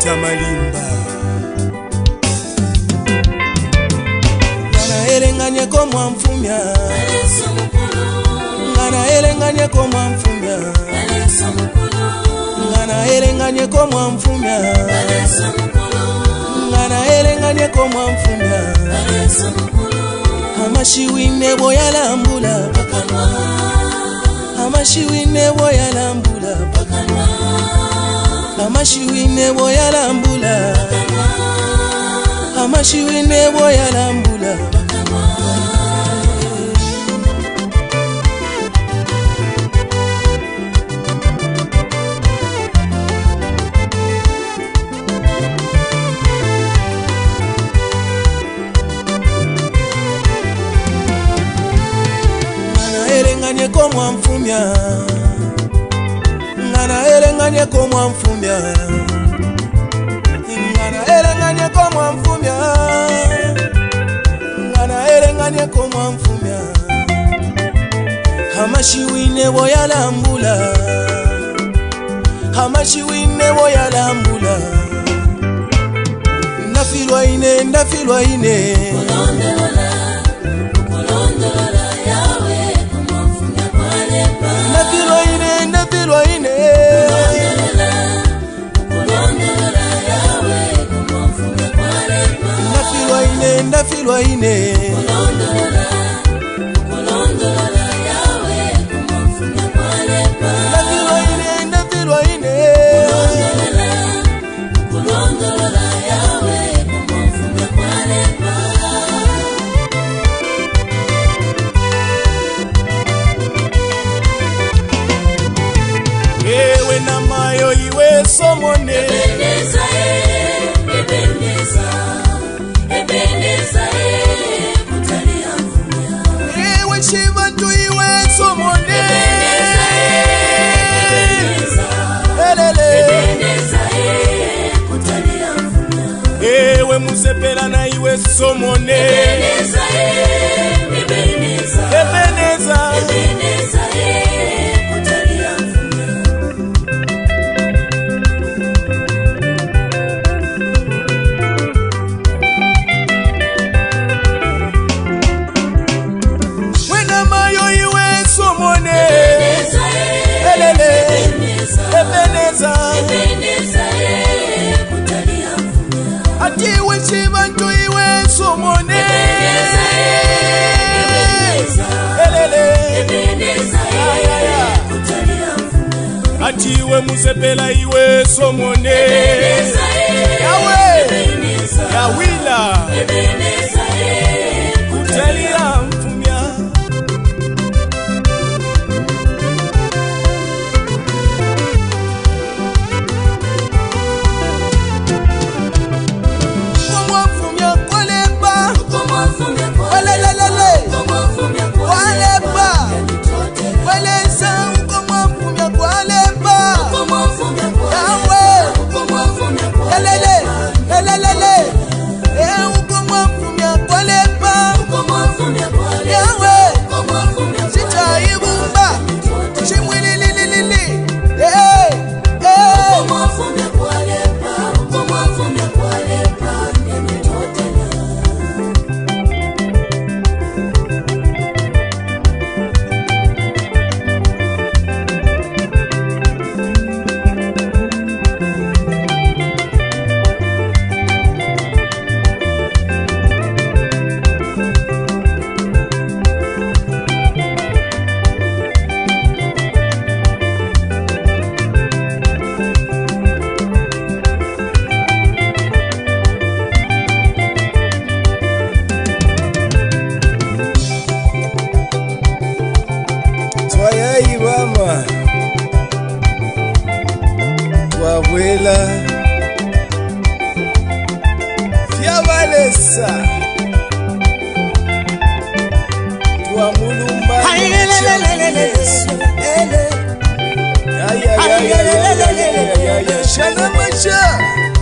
Peter Malimba Ngana elenganye ko mwamfumya Ngana elenganye ko mwamfumya Ngana elenganye ko mwamfumya Ngana elenganye ko mwamfumya Amashiwine boyalambula pakanwa Amashiwine boyalambula pakanwa Amashiwine boyalambula Amashiwine boyalambula pakanwa Ngana ko mwamfumya Ngana elenganye ko mwamfumya Ngana elenganye ko mwamfumya Ngana elenganye ko mwamfumya Amashiwine boyalambula Amashiwine boyalambula Ndafilwa ine Ndafilwa ine Ewe na mayo iwe somone Ewe shiva tu iwe somone Ewe musepela na iwe somone Ebeneza Ati wishi bantu iwe somone Ati we musepela iwe somone Yawe Yawila Kutalia mfumya Abuela Fiavalesa Tua mulumba Shana macha